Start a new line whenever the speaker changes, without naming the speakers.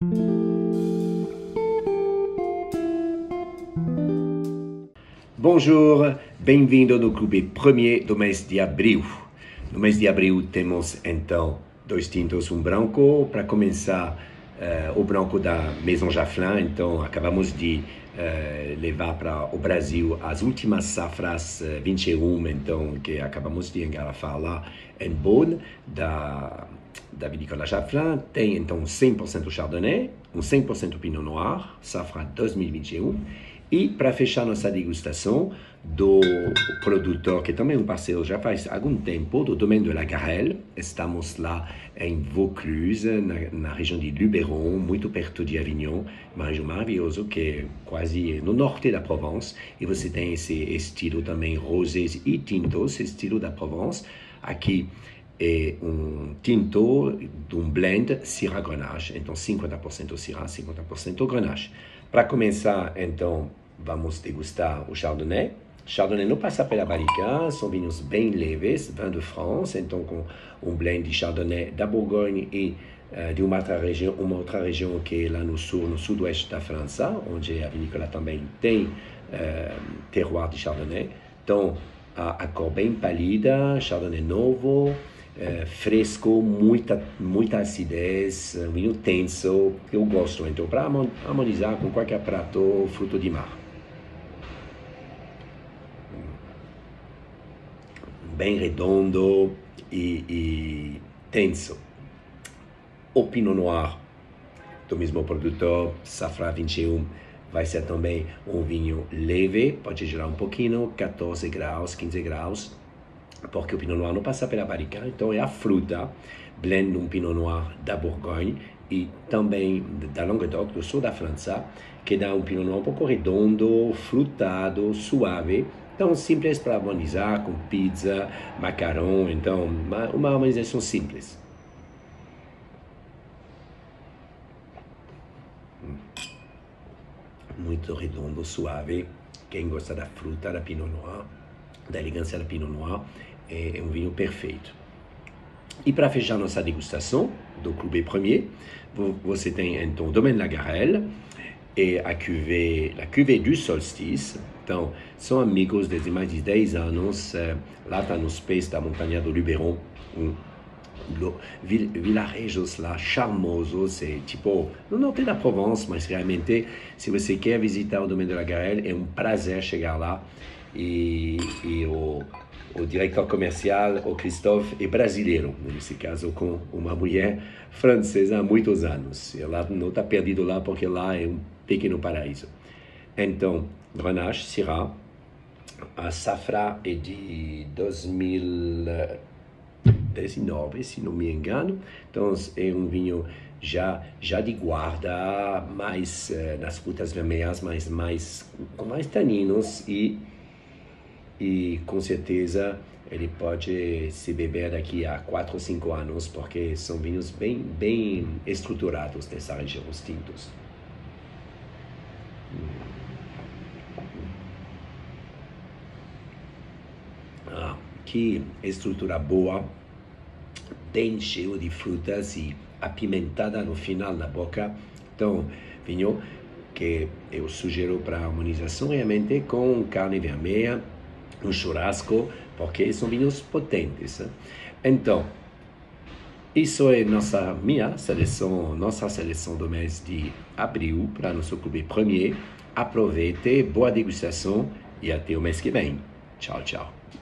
Bonjour, bem-vindo no Clube Premier do mês de abril. No mês de abril temos então dois tintos, um branco para começar, o branco da Maison Jaflin. Então acabamos de levar para o Brasil as últimas safras 21, então que acabamos de engarrafar lá em Beaune da vinícola Jaflin. Tem então 100% Chardonnay, 100% Pinot Noir, safra 2021. E para fechar nossa degustação do produtor, que também é um parceiro já faz algum tempo, do Domaine de la Garrelle. Estamos lá em Vaucluse, na região de Luberon, muito perto de Avignon, uma região maravilhosa que é quase no norte da Provence. E você tem esse estilo também rosés e tintos, esse estilo da Provence. Aqui é um tinto de um blend Syrah-Grenache, então 50% Syrah, 50% Grenache. Para começar, então, vamos degustar o Chardonnay. Chardonnay não passa pela barrica, são vinhos bem leves, vin de France, então com um blend de Chardonnay da Bourgogne e de uma outra região que é lá no sul, no sudoeste da França, onde a vinícola também tem terroir de Chardonnay. Então, a cor bem pálida, Chardonnay novo, fresco, muita acidez, vinho tenso, eu gosto. Então, para harmonizar com qualquer prato, fruto de mar. Bem redondo e tenso. O Pinot Noir, do mesmo produtor, safra 21, vai ser também um vinho leve, pode gerar um pouquinho, 14 graus, 15 graus, porque o Pinot Noir não passa pela barrica, então é a fruta, blend um Pinot Noir da Bourgogne e também da Languedoc, do sul da França, que dá um Pinot Noir um pouco redondo, frutado, suave, então simples para harmonizar com pizza, macarrão, então uma harmonização simples. Muito redondo, suave. Quem gosta da fruta, da Pinot Noir, da elegância da Pinot Noir, é um vinho perfeito. E para fechar nossa degustação do Clube Premier, você tem então o Domaine de la Garrelle e a cuvée du Solstice. Então, são amigos desde mais de 10 anos, lá está nos pés da montanha do Luberon, vilarejos lá charmosos, é tipo no norte da Provence, mas realmente se você quer visitar o Domaine de la Garrelle é um prazer chegar lá. E o diretor comercial, o Christophe, é brasileiro, nesse caso com uma mulher francesa há muitos anos. Ela não está perdido lá porque lá é um pequeno paraíso. Então, Grenache, Syrah, a safra é de 2019, se não me engano. Então, é um vinho já de guarda, mais nas frutas vermelhas, com mais taninos e com certeza ele pode se beber daqui a 4 ou 5 anos, porque são vinhos bem estruturados nessa região, os tintos. Que estrutura boa, bem cheio de frutas e apimentada no final da boca. Então, vinho que eu sugiro para harmonização realmente com carne vermelha, um churrasco, porque são vinhos potentes. Então, isso é nossa seleção do mês de abril para nosso Clube Premier. Aproveite, boa degustação e até o mês que vem. Tchau, tchau.